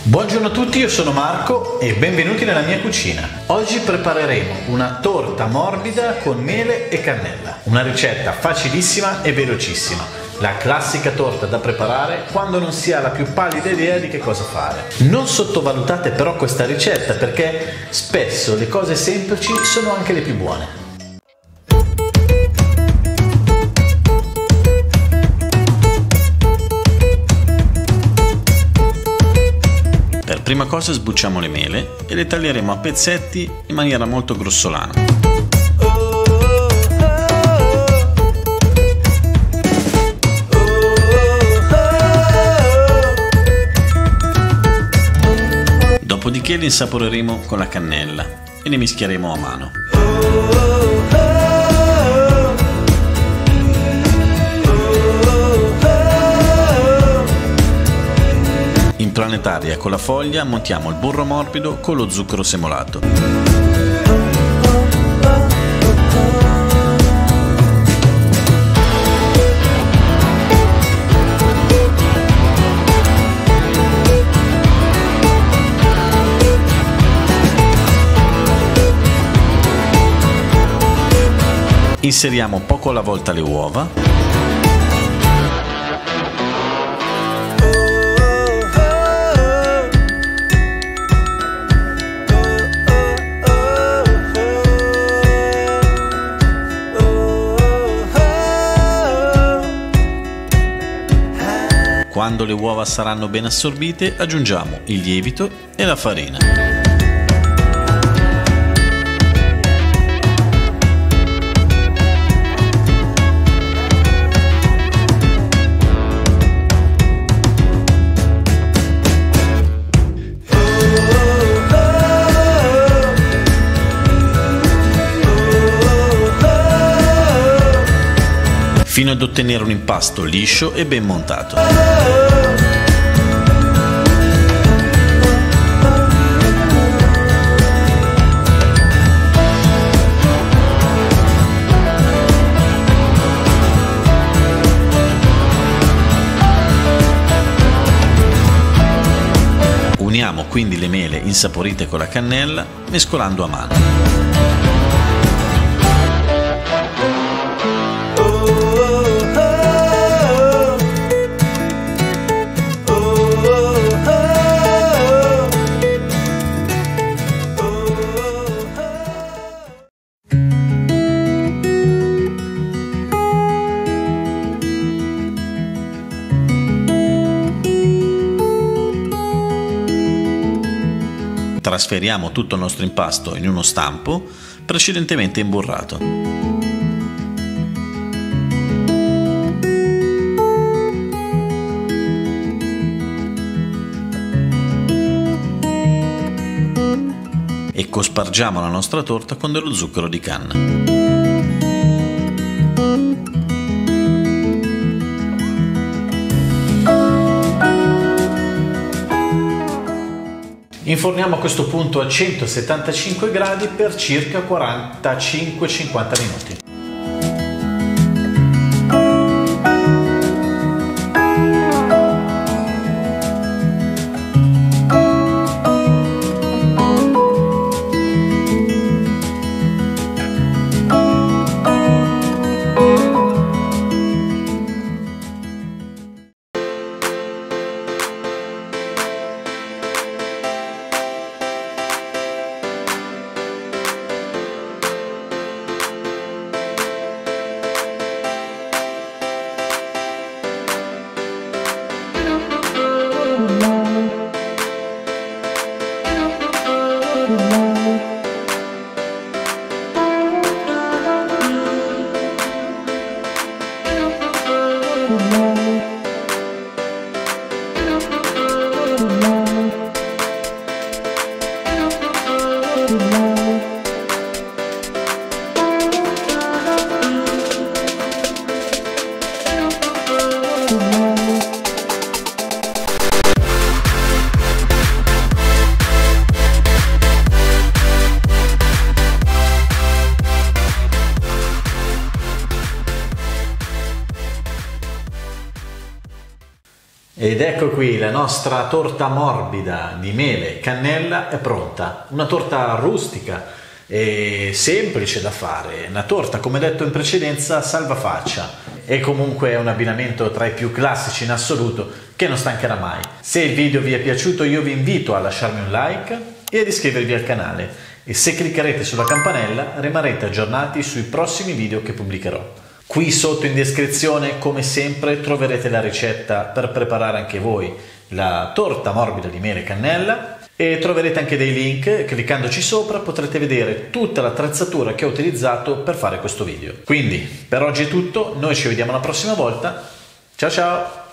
Buongiorno a tutti, io sono Marco e benvenuti nella mia cucina. Oggi prepareremo una torta morbida con mele e cannella. Una ricetta facilissima e velocissima. La classica torta da preparare quando non si ha la più pallida idea di che cosa fare. Non sottovalutate però questa ricetta perché spesso le cose semplici sono anche le più buone. Per prima cosa sbucciamo le mele e le taglieremo a pezzetti in maniera molto grossolana. Dopodiché le insaporeremo con la cannella e le mischieremo a mano. In planetaria con la foglia montiamo il burro morbido con lo zucchero semolato. Inseriamo poco alla volta le uova. Quando le uova saranno ben assorbite, aggiungiamo il lievito e la farina. Fino ad ottenere un impasto liscio e ben montato. Uniamo quindi le mele insaporite con la cannella, mescolando a mano. Trasferiamo tutto il nostro impasto in uno stampo precedentemente imburrato. E cospargiamo la nostra torta con dello zucchero di canna. Inforniamo a questo punto a 175 gradi per circa 45-50 minuti. Ed ecco qui, la nostra torta morbida di mele e cannella è pronta. Una torta rustica e semplice da fare, una torta, come detto in precedenza, salvafaccia, e comunque è un abbinamento tra i più classici in assoluto che non stancherà mai. Se il video vi è piaciuto io vi invito a lasciarmi un like e ad iscrivervi al canale, e se cliccherete sulla campanella rimarrete aggiornati sui prossimi video che pubblicherò. Qui sotto in descrizione, come sempre, troverete la ricetta per preparare anche voi la torta morbida di mele e cannella, e troverete anche dei link. Cliccandoci sopra potrete vedere tutta l'attrezzatura che ho utilizzato per fare questo video. Quindi per oggi è tutto, noi ci vediamo la prossima volta, ciao ciao!